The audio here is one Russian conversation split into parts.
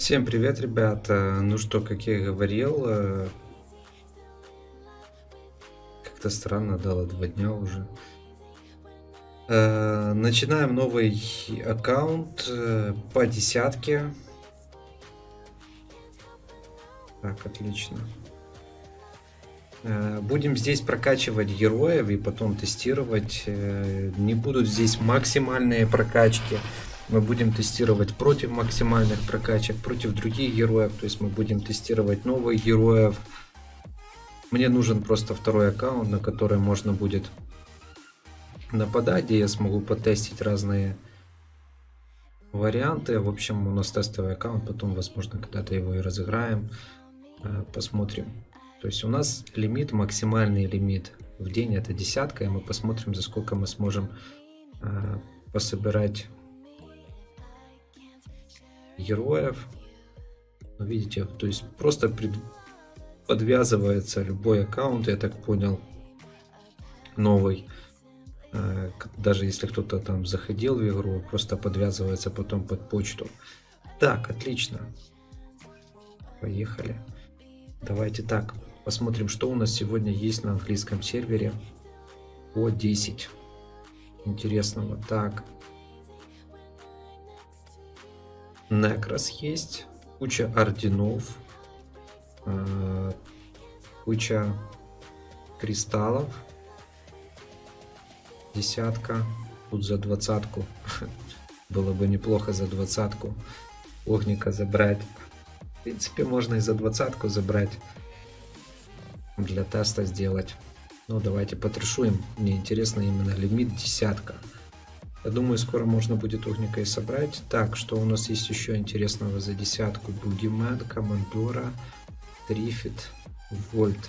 Всем привет, ребята. Ну что, как я и говорил, как-то странно дало 2 дня уже. Начинаем новый аккаунт по десятке. Так, отлично. Будем здесь прокачивать героев и потом тестировать. Не будут здесь максимальные прокачки. Мы будем тестировать против максимальных прокачек, против других героев. То есть мы будем тестировать новых героев. Мне нужен просто второй аккаунт, на который можно будет нападать, где я смогу потестить разные варианты. В общем, у нас тестовый аккаунт, потом, возможно, когда-то его и разыграем. Посмотрим. То есть у нас лимит, максимальный лимит в день это десятка, и мы посмотрим, за сколько мы сможем пособирать героев. Ну, видите, то есть просто подвязывается любой аккаунт, я так понял, новый. Даже если кто-то там заходил в игру, просто подвязывается потом под почту. Так, отлично. Поехали. Давайте так, посмотрим, что у нас сегодня есть на английском сервере по 10 интересного. Так, Некрос есть, куча орденов, куча кристаллов, десятка, тут за 20-ку, было бы неплохо за 20-ку огника забрать. В принципе, можно и за 20-ку забрать, для теста сделать. Ну, давайте потрешуем, мне интересно именно лимит десятка. Я думаю, скоро можно будет огника и собрать. Так, что у нас есть еще интересного за десятку? Бугимен, Командора, Трифит, Вольт.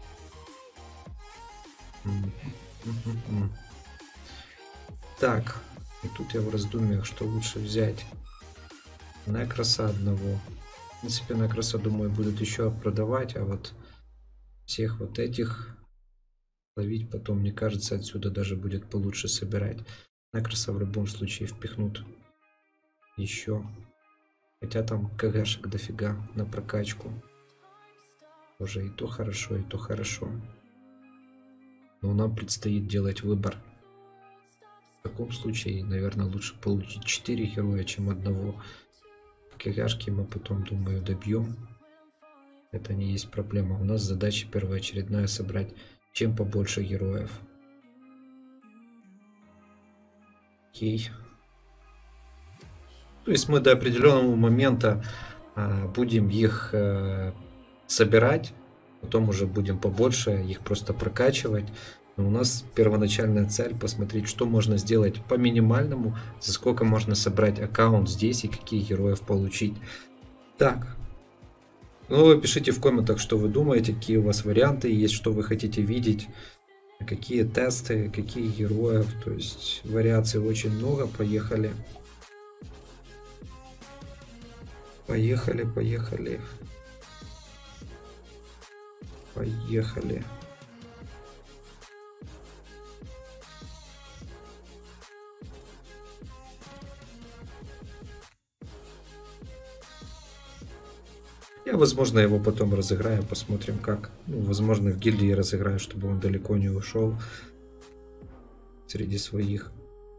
Так, и тут я в раздумьях, что лучше взять. Некроса одного. В принципе, Некроса, думаю, будут еще продавать, а вот всех вот этих ловить потом, мне кажется, отсюда даже будет получше собирать. Некроса в любом случае впихнут еще. Хотя там КГшек дофига на прокачку. Уже и то хорошо, и то хорошо. Но нам предстоит делать выбор. В таком случае, наверное, лучше получить 4 героя, чем одного. КГшки мы потом, думаю, добьем. Это не есть проблема. У нас задача первоочередная собрать чем побольше героев. Окей. То есть мы до определенного момента будем их собирать, потом уже будем побольше их просто прокачивать. Но у нас первоначальная цель посмотреть, что можно сделать по минимальному, за сколько можно собрать аккаунт здесь и какие героев получить. Так. Ну, вы пишите в комментах, что вы думаете, какие у вас варианты есть, что вы хотите видеть, какие тесты, какие героев. То есть вариаций очень много. Поехали. Поехали, поехали. Поехали. Я, возможно, его потом разыграю, посмотрим как. Ну, возможно, в гильдии разыграю, чтобы он далеко не ушел среди своих.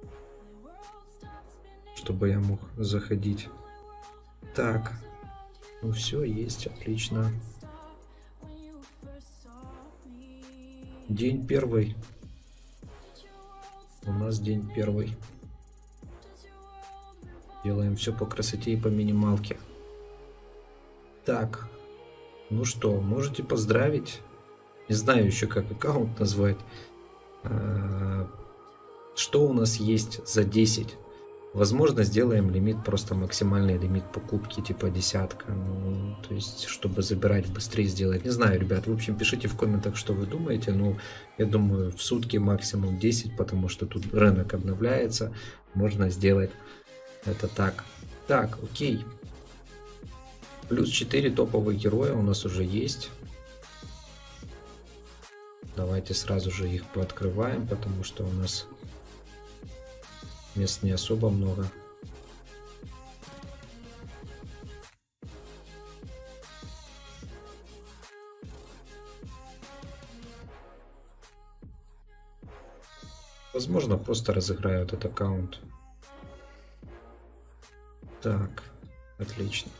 Чтобы я мог заходить. Так. Ну все, есть, отлично. День первый. У нас день первый. Делаем все по красоте и по минималке. Так, ну что, можете поздравить. Не знаю еще, как аккаунт назвать. Что у нас есть за 10? Возможно, сделаем лимит, просто максимальный лимит покупки, типа десятка. Ну, то есть, чтобы забирать быстрее сделать. Не знаю, ребят, в общем, пишите в комментах, что вы думаете. Ну, я думаю, в сутки максимум 10, потому что тут рынок обновляется. Можно сделать это так. Так, окей. Плюс 4 топовых героя у нас уже есть. Давайте сразу же их пооткрываем, потому что у нас мест не особо много. Возможно, просто разыграю этот аккаунт. Так, отлично.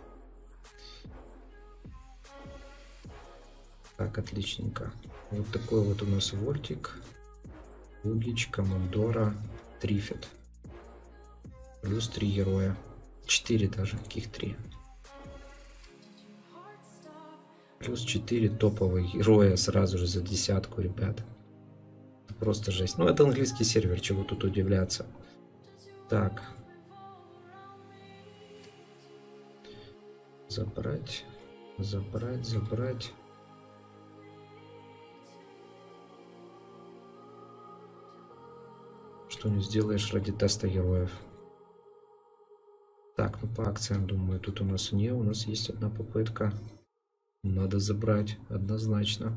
Так, отличненько. Вот такой вот у нас вольтик. Лугич, Командора, Трифет. Плюс 3 героя. 4 даже, каких 3. Плюс 4 топовых героя сразу же за десятку, ребят. Просто жесть. Ну, это английский сервер, чего тут удивляться. Так. Забрать. Забрать, забрать. Что не сделаешь ради теста героев. Так, ну по акциям, думаю, тут у нас не. У нас есть одна попытка. Надо забрать, однозначно.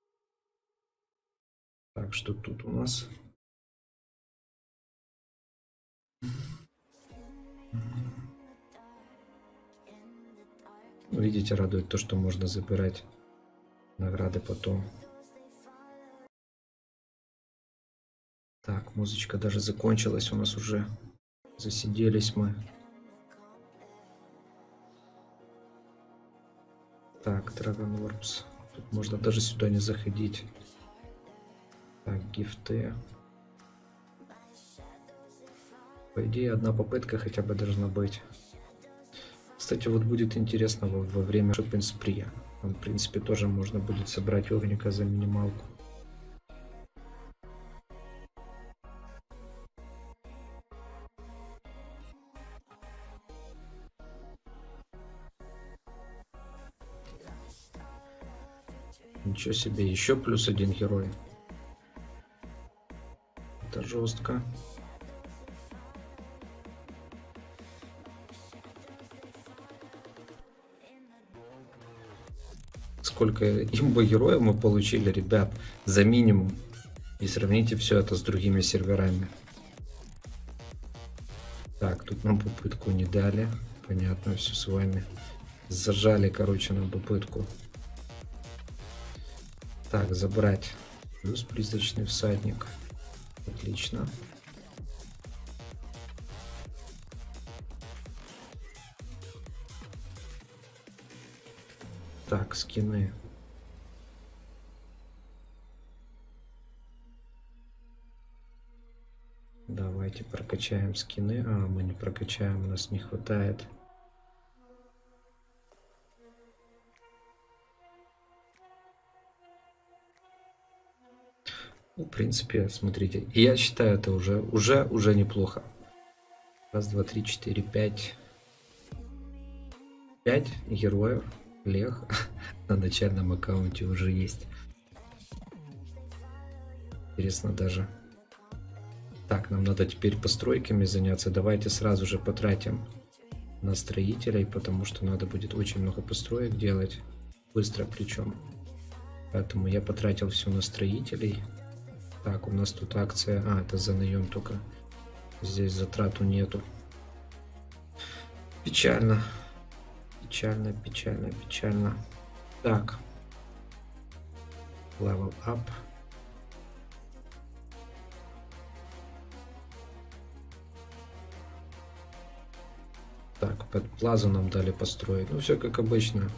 Так, что тут у нас? Видите, радует то, что можно забирать награды потом. Так, музычка даже закончилась у нас уже. Засиделись мы. Так, Dragon Orbs. Тут можно даже сюда не заходить. Так, гифты. По идее, одна попытка хотя бы должна быть. Кстати, вот будет интересно во время Shopping Spree. Там, в принципе, тоже можно будет собрать огника за минималку. Ничего себе, еще плюс один герой. Это жестко. Сколько имба-героев мы получили, ребят, за минимум. И сравните все это с другими серверами. Так, тут нам попытку не дали. Понятно, все с вами. Зажали, короче, нам попытку. Так, забрать. Плюс призрачный всадник. Отлично. Так, скины. Давайте прокачаем скины. А, мы не прокачаем, у нас не хватает. Ну, в принципе, смотрите, я считаю, это уже неплохо. Раз, два, три, четыре, пять. 5 героев Лех на начальном аккаунте уже есть. Интересно даже. Так, нам надо теперь постройками заняться. Давайте сразу же потратим на строителей, потому что надо будет очень много построек делать. Быстро причем. Поэтому я потратил все на строителей. Так, у нас тут акция. А, это за наем только. Здесь затрату нету. Печально. Печально, печально, печально. Так. Level up. Так, под плазу нам дали построить. Ну, все как обычно.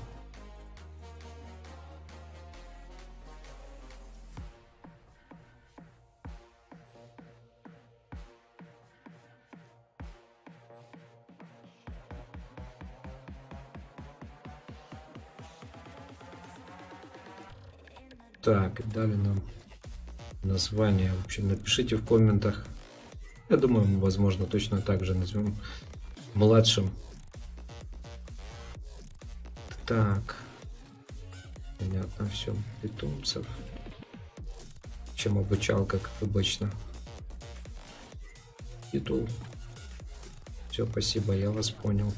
Так, дали нам название. В общем, напишите в комментах. Я думаю, мы, возможно, точно так же назовем младшим. Так. Понятно, все. Питомцев. Чем обучалка, как обычно. Титул. Все, спасибо, я вас понял.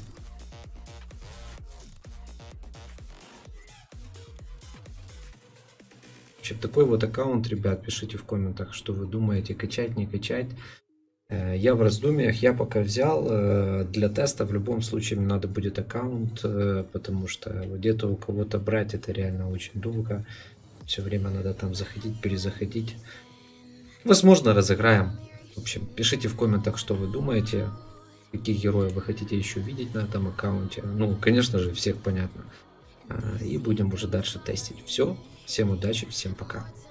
Такой вот аккаунт, ребят, пишите в комментах, что вы думаете, качать, не качать. Я в раздумьях, я пока взял для теста, в любом случае мне надо будет аккаунт, потому что где-то у кого-то брать это реально очень долго. Все время надо там заходить, перезаходить. Возможно, разыграем. В общем, пишите в комментах, что вы думаете, каких героев вы хотите еще видеть на этом аккаунте. Ну, конечно же, всех понятно. И будем уже дальше тестить. Все, всем удачи, всем пока.